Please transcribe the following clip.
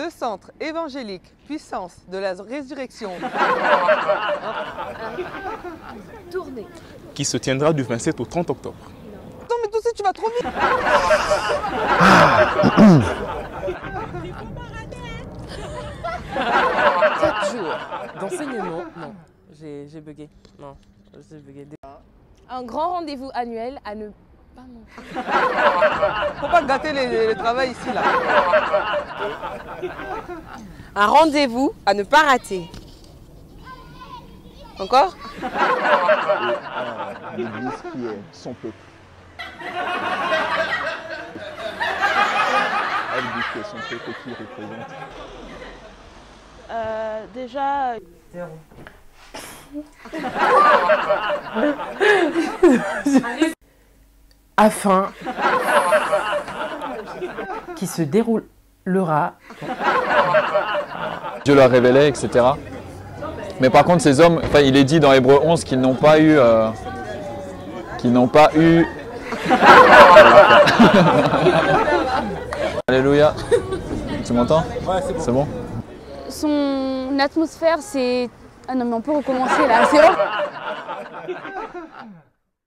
le centre évangélique puissance de la résurrection Tournée. Qui se tiendra du 27 au 30 octobre. Non mais tout ça tu vas trop vite. 4 jours d'enseignement. Non, j'ai bugué. Non, j'ai bugué. Un grand rendez-vous annuel à ne pas manquer. Faut pas gâter le travail ici là. Un rendez-vous à ne pas rater. Encore? L'Église qui est son peuple. L'Église qui est son peuple qui représente. Déjà... Afin qui se déroulera. Dieu leur révélait, etc. Mais par contre, ces hommes, enfin, il est dit dans Hébreux 11 qu'ils n'ont pas eu... Alléluia. Tu m'entends? Ouais, C'est bon. Son atmosphère, c'est... Ah non mais on peut recommencer là, c'est bon.